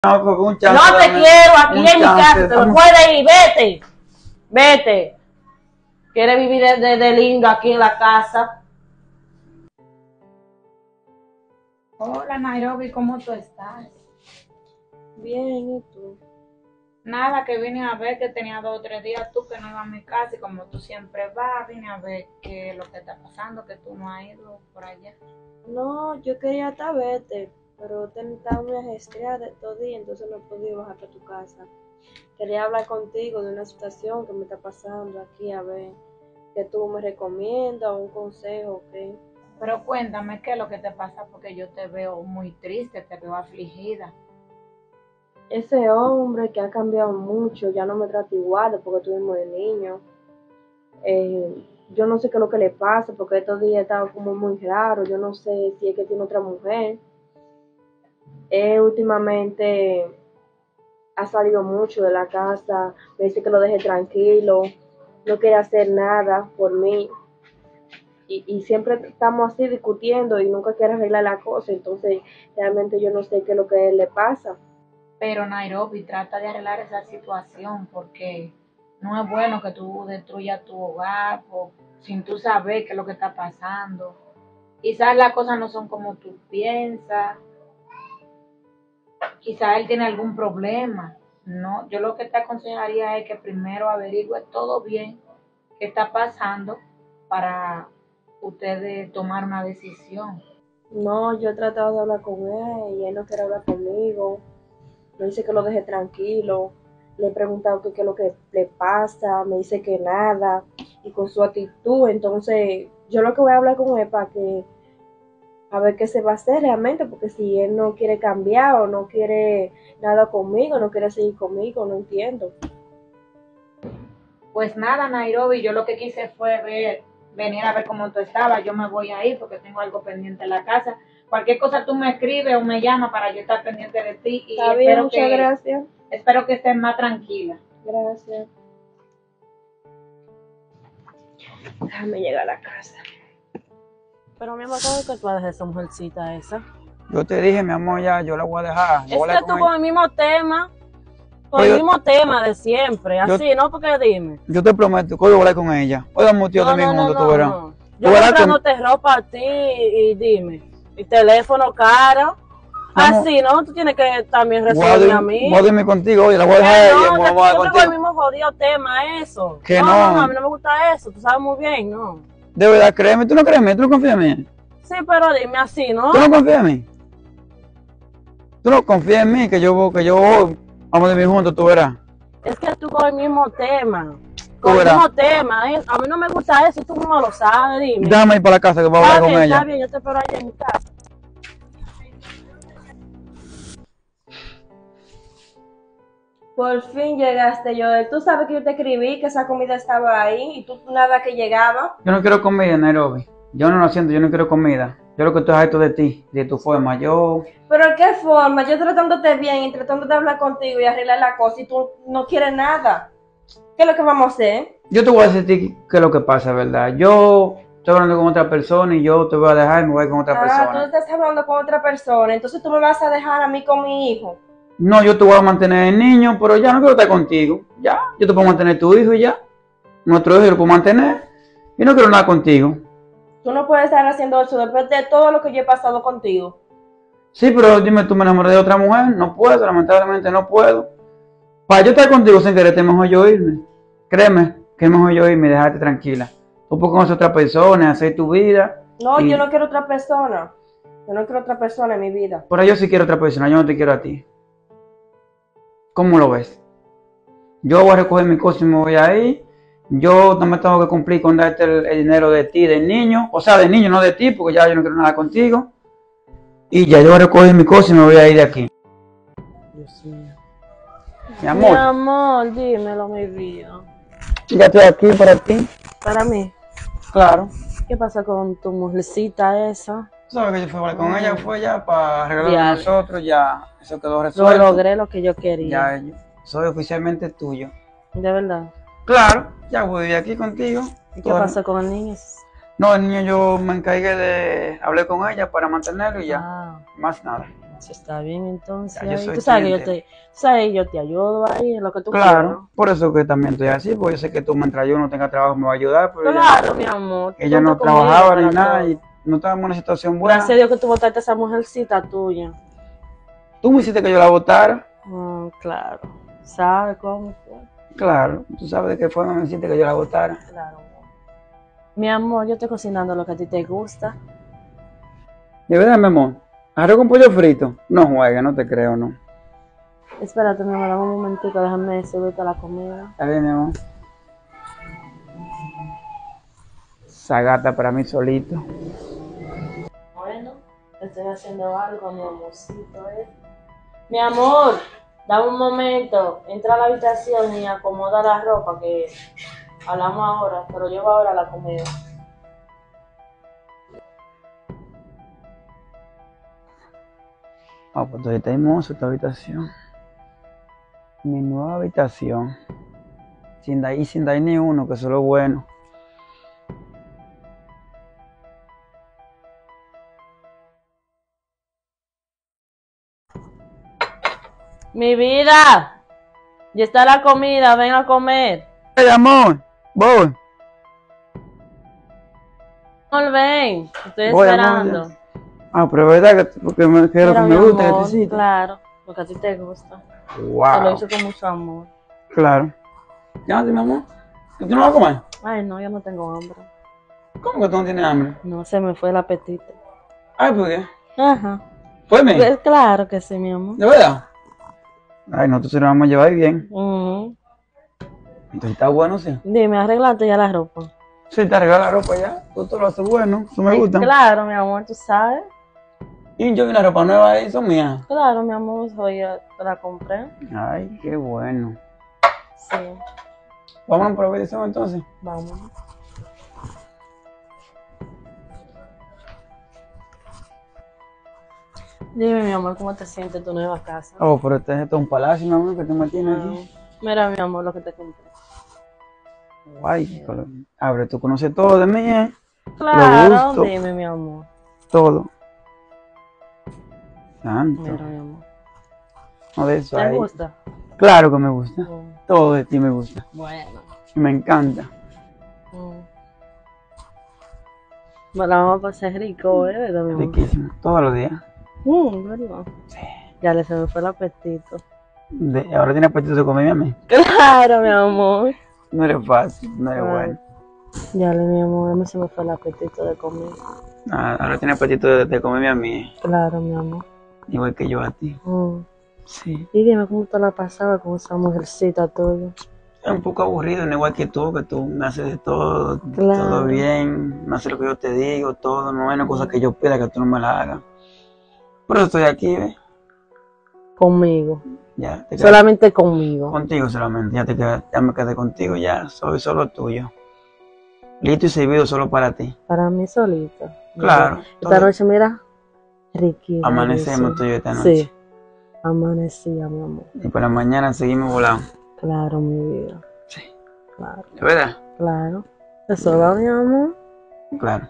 No, porque un No chance, te dame quiero aquí un en mi chance, casa, te lo dame- puedes ir, vete, vete. ¿Quieres vivir de lindo aquí en la casa? Hola Nairobi, ¿cómo tú estás? Bien, ¿y tú? Nada, que vine a ver que tenía 2 o 3 días tú que no ibas a mi casa y como tú siempre vas, vine a ver qué es lo que está pasando, que tú no has ido por allá. No, yo quería hasta verte, pero estaba muy ajetreada de todo día, entonces no he podido bajar para tu casa. Quería hablar contigo de una situación que me está pasando aquí, a ver qué tú me recomiendas, un consejo, ¿ok? Pero cuéntame qué es lo que te pasa porque yo te veo muy triste, te veo afligida. Ese hombre que ha cambiado mucho, ya no me trata igual porque tuvimos de niño. Yo no sé qué es lo que le pasa, porque estos días he estado como muy raro, yo no sé si es que tiene otra mujer. Él últimamente ha salido mucho de la casa, me dice que lo deje tranquilo, no quiere hacer nada por mí. Y siempre estamos así discutiendo y nunca quiere arreglar la cosa, entonces realmente yo no sé qué es lo que le pasa. Pero Nairobi, trata de arreglar esa situación porque no es bueno que tú destruyas tu hogar sin tú saber qué es lo que está pasando. Quizás las cosas no son como tú piensas, quizás él tiene algún problema. No, yo lo que te aconsejaría es que primero averigüe todo bien qué está pasando para ustedes tomar una decisión. No, yo he tratado de hablar con él y él no quiere hablar conmigo, me dice que lo deje tranquilo, le he preguntado qué es lo que le pasa, me dice que nada, y con su actitud, entonces yo lo que voy a hablar con él para que a ver qué se va a hacer realmente, porque si él no quiere cambiar o no quiere nada conmigo, no quiere seguir conmigo, no entiendo. Pues nada, Nairobi, yo lo que quise fue venir a ver cómo tú estabas. Yo me voy a ir porque tengo algo pendiente en la casa. Cualquier cosa tú me escribes o me llamas para yo estar pendiente de ti y Está bien, muchas gracias. espero que estés más tranquila. Gracias. Déjame llegar a la casa. Pero mi amor, ¿cómo es que tú vas a dejar esa mujercita esa? Yo te dije, mi amor, ya, yo la voy a dejar. Es Voy a hablar que tú con con ella. el mismo tema, con Pero el mismo tema de siempre, así, ¿no? Porque dime. yo te prometo que hoy voy a hablar con ella. Hoy vamos tío también juntos, tú verás. no. Tú Yo verás comprándote ropa a ti y dime, y teléfono caro, Vamos. así, ¿no? Tú tienes que también Voy a recibirme a mí. voy a dormir contigo hoy, la voy a dejar a ella, No, voy a siempre con el contigo. mismo jodido tema, eso. Que no, no. a mí no me gusta eso, tú sabes muy bien, ¿no? De verdad, créeme, tú no crees en mí, tú no confías en mí. Sí, pero dime así, ¿no? Tú no confías en mí. Tú no confías en mí, que yo voy, vamos a dormir juntos, tú verás. Es que tú con el mismo tema. Tú Con el verás. mismo tema, ¿eh? A mí no me gusta eso, tú mismo lo sabes, dime. Déjame ir para la casa que voy a hablar con Está ella. bien, yo te espero allá en mi casa. Por fin llegaste, Joel. Tú sabes que yo te escribí que esa comida estaba ahí y tú nada que llegaba. Yo no quiero comida, Nairobi. Yo no lo siento, yo no quiero comida. Yo lo que estoy harto de ti, de tu forma. Pero ¿de qué forma? Yo tratándote bien y tratando de hablar contigo y arreglar la cosa y tú no quieres nada. ¿Qué es lo que vamos a hacer? Yo te voy a decir a ti qué es lo que pasa, ¿verdad? Yo estoy hablando con otra persona y yo te voy a dejar y me voy con otra Tú persona. estás hablando con otra persona, entonces tú me vas a dejar a mí con mi hijo. No, yo te voy a mantener el niño, pero ya no quiero estar contigo. Ya, yo te puedo mantener tu hijo y ya. Nuestro hijo yo lo puedo mantener. Y no quiero nada contigo. Tú no puedes estar haciendo eso después de todo lo que yo he pasado contigo. Sí, pero dime, tú me enamoré de otra mujer. No puedo, lamentablemente no puedo. Para yo estar contigo sin querer, es mejor yo irme. Créeme que es mejor yo irme y dejarte tranquila. Tú puedes conocer a otra persona, hacer tu vida. No, y- yo no quiero otra persona. Yo no quiero otra persona en mi vida. Pero yo sí quiero otra persona, yo no te quiero a ti. ¿Cómo lo ves? Yo voy a recoger mi cosa y me voy a ir. Yo no me tengo que cumplir con darte el dinero de ti, del niño. O sea, del niño, no de ti, porque ya yo no quiero nada contigo. Y ya yo voy a recoger mi cosa y me voy a ir de aquí. Dios mío. Mi amor, Mi amor, dímelo, mi vida. ya estoy aquí para ti. Para mí, Claro. ¿qué pasa con tu mujercita esa? Tú sabes que yo fui a hablar con ella, fue ya para arreglar Ya. con nosotros, ya eso quedó Lo resuelto. logré lo que yo quería. Ya yo soy oficialmente tuyo. De verdad. Claro, ya voy a vivir aquí contigo. ¿Y qué pasa con el niño? No, el niño yo me encargué de hablar con ella para mantenerlo y ya, Ah, más nada. Eso está bien, entonces. Ya, yo Ahí. soy Tú sabes que cliente. yo te ayudo ahí en lo que tú Claro, por eso que también estoy así, porque yo sé que tú mientras yo no tenga trabajo me va a ayudar, pero quieras. Claro, mi amor. tú ella no cuenta conmigo trabajaba para ni nada todo. y no estaba en una situación buena. Gracias a Dios que tú votaste a esa mujercita tuya. Tú me hiciste que yo la votara. Claro. ¿Sabes cómo fue? Claro, tú sabes de qué forma me hiciste que yo la votara. Claro. Mi amor, yo estoy cocinando lo que a ti te gusta. De verdad, mi amor, arroz con pollo frito. No juegue, no te creo, no. Espérate, mi amor, dame un momentito, déjame servirte la comida. Está bien, mi amor. Esa gata para mí solito. Bueno, estoy haciendo algo, mi amorcito, Mi amor, dame un momento, entra a la habitación y acomoda la ropa que hablamos ahora, pero llevo ahora la comida. Ah, pues todavía está hermosa esta habitación. Mi nueva habitación. Sin dar ni uno, que eso es lo bueno. Mi vida, ya está la comida, ven a comer. ¡Hey, amor! Voy. Amor, ven, estoy Voy, esperando. amor, ah, pero es verdad que porque que es lo que Mira, me mi gusta que amor, te hiciste. claro, lo que a ti te gusta. Te lo Wow. hice con mucho amor. Claro. Llámate, mi amor. ¿Tú no vas a comer? Ay, no, yo no tengo hambre. ¿Cómo que tú no tienes hambre? No, se me fue el apetito. Ay, ¿por qué? Ajá. ¿Fue mí? Pues claro que sí, mi amor. ¿De verdad? Ay, nosotros nos vamos a llevar bien. Ujú. Entonces está bueno, sí. Dime, arreglate ya la ropa. Sí, te arregla la ropa ya. Tú te lo haces bueno. Eso me gusta. Claro, mi amor, tú sabes. Y yo vi una ropa nueva ahí, son mías. Claro, mi amor, hoy te la compré. Ay, qué bueno. Sí, Vámonos por la habitación entonces. vamos. Dime, mi amor, ¿cómo te sientes en tu nueva casa? Oh, pero este es un palacio, mi amor, que tú me tienes aquí. Mira, mi amor, lo que te compré. Guay, abre, tú conoces todo de mí, ¿eh? Claro, gusto. dime, mi amor. Todo. Santo. Mira, mi amor. No de eso ¿Te ahí. gusta? Claro que me gusta. Mm, Todo de ti me gusta. Bueno. Y me encanta. Bueno, vamos a pasar rico, ¿verdad, mi amor? Riquísimo. Todos los días. ¿Verdad? Ya le se me fue el apetito. Ahora tienes apetito de comerme a mí. Claro, mi amor. No eres fácil, no eres Ay. bueno. Ya le, mi amor, a mí se me fue el apetito de comer. Ahora tienes apetito de comerme a mí. Claro, mi amor. Igual que yo a ti. Sí. Y dime, ¿cómo te la pasaba con esa mujercita tuya? Es un poco aburrido, no igual que tú me haces de todo, Claro. todo bien, me haces lo que yo te digo, todo, no hay una cosa que yo pida que tú no me la hagas. Por eso estoy aquí, ¿ves? Conmigo. Ya, te quedas Solamente conmigo. contigo solamente, ya me quedé contigo, ya, soy solo tuyo. Listo y servido solo para ti. Para mí solito. Claro. Esta noche, mira, riquísimo. Amanecemos tú y yo esta noche. Sí. Amanecía, mi amor. Y por la mañana seguimos volando. Claro, mi vida. Sí. Claro, ¿De verdad? claro. Eso va, mi amor. Claro.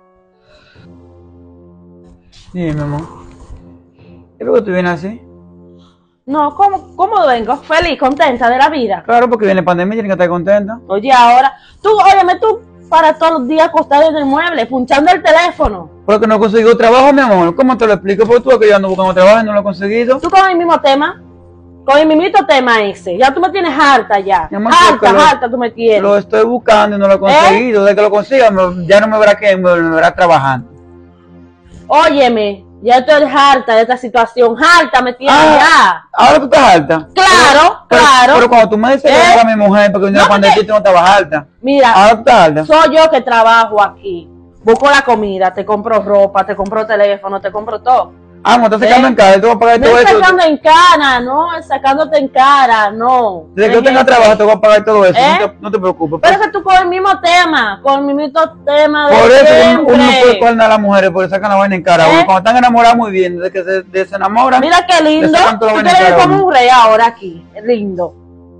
Sí, mi amor. ¿Y luego tú vienes así? No, ¿cómo vengo? Feliz, contenta de la vida. Claro, porque viene pandemia y tienes que estar contenta. Oye, ahora, óyeme, tú para todos los días acostado en el mueble, punchando el teléfono. Porque no he conseguido trabajo, mi amor. ¿Cómo te lo explico? Porque tú que yo ando buscando trabajo y no lo he conseguido. Tú con el mismo tema, con el mismito tema ese. Ya tú me tienes harta ya. Mi amor, porque Harta tú me tienes. Lo estoy buscando y no lo he conseguido. De que lo consiga, ya no me verá que me verá trabajando. Óyeme, ya estoy harta de esta situación. Harta me tienes Ah, ahora tú estás alta. ya. Claro. Pero cuando tú me dices que no era mi mujer, porque No, cuando porque- tú no estabas alta. Mira, Ahora tú estás alta. soy yo que trabajo aquí. Busco la comida, te compro ropa, te compro teléfono, te compro todo. Ah, me estás sacando en cara, tú vas a pagar No todo es eso. sacando en cara, no, es sacándote en cara, no. Desde que yo tenga trabajo, te voy a pagar todo eso. ¿Eh? No te preocupes. Pero es que tú con el mismo tema, con el mismo tema de Por eso siempre. uno no puede coordinar a las mujeres porque sacan la vaina en cara. ¿Eh? Cuando están enamoradas muy bien, desde que se enamoran. Mira qué lindo. Le sacan toda la Tú vaina en te ves cara a como uno. un rey ahora aquí, es lindo.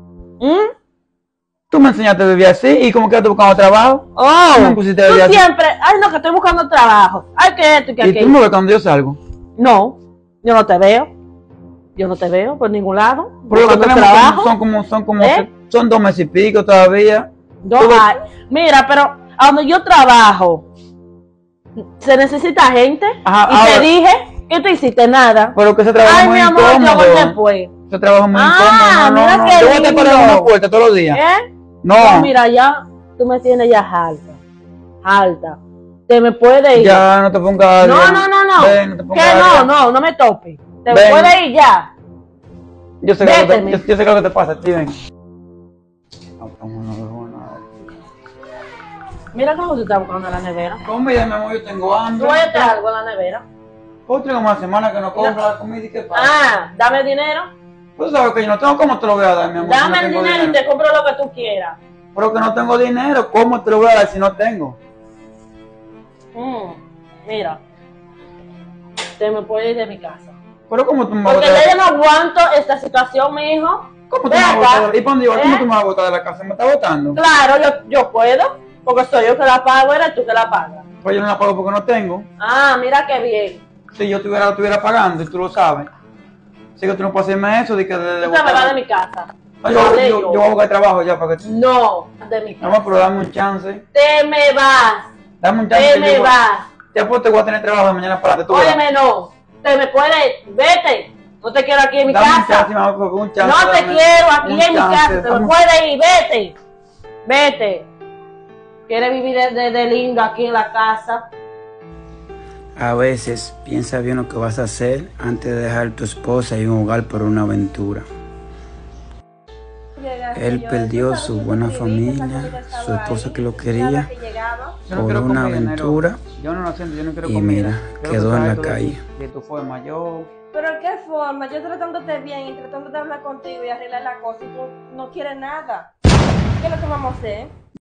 Tú me enseñaste a vivir así y como que tú buscando trabajo. Oh, Tú me pusiste a vivir tú así. siempre, ay no, que estoy buscando trabajo. Ay, que esto y que Y tú aquello. me ves cuando yo salgo. No, Yo no te veo. Yo no te veo por ningún lado. Pero lo que Cuando tenemos trabajo, son como, ¿eh? son 2 meses y pico todavía. Mira, pero a donde yo trabajo, se necesita gente. Ajá, Y ahora- te dije que tú hiciste nada. Pero que ese trabajo Ay, es muy mi amor, yo voy incómodo. después. Ese trabajo es muy Ah, incómodo. mira No, qué yo voy a estar lindo. parando una puerta todos los días. ¿Eh? No, No, mira, ya tú me tienes ya alta. Alta. Te me puede ir. ya no te pongas. No, Ven, no te Que pongas. no me topes. Te Ven. puede ir ya. Yo sé, que Véteme. yo sé que lo que te pasa, Steven. No. Mira cómo tú estás buscando en la nevera. Comida, mi amor, yo tengo hambre. Tú vayas a algo en la nevera. Otra como una semana que no compro la comida y qué pasa. Ah, dame dinero. Tú sabes que yo no tengo, ¿cómo te lo voy a dar, mi amor? si Dame no el tengo dinero y te compro lo que tú quieras. Pero que no tengo dinero, ¿cómo te lo voy a dar si no tengo? Mira. Te me puedes ir de mi casa. Pero ¿cómo tú me vas a Porque botar? yo no aguanto esta situación, mi hijo. ¿Cómo tú Ve me vas a acá. botar? ¿Y para dónde ibas? ¿Eh? ¿Cómo tú me vas a botar de la casa? ¿Me estás botando? Claro, yo puedo. Porque soy yo que la pago, eres tú que la pagas. Pues yo no la pago porque no tengo. Ah, mira qué bien. Si yo lo estuviera pagando y tú lo sabes. Así que tú no puedes hacerme eso de que de Tú te me vas de mi casa. No, Hablé yo voy a buscar trabajo ya para que tú. No, de mi casa. Vamos, pero dame un chance. Te me vas. Dame un chance. Te que me yo vas. Te apuesto que voy a tener trabajo de mañana para adelante. tú verás. Óyeme, no. Te me puedes. Vete. No te quiero aquí en mi Dame un casa. chance, mamá, porque un chance, No te dame quiero aquí un en mi chance, casa. Te me dame- puedes ir. Vete. Vete. Quieres vivir de lindo aquí en la casa. A veces piensa bien lo que vas a hacer antes de dejar tu esposa y un hogar por una aventura. Él perdió su buena familia, su esposa que lo quería, Yo no por quiero una comer dinero. aventura. Yo no lo siento, yo no quiero Y comida. mira, Quiero quedó que en traigas la todo calle. de tu forma. Yo Pero ¿qué forma? Yo tratándote bien y tratando de hablar contigo y arreglar la cosa y tú no quieres nada. ¿Qué es lo que vamos a hacer?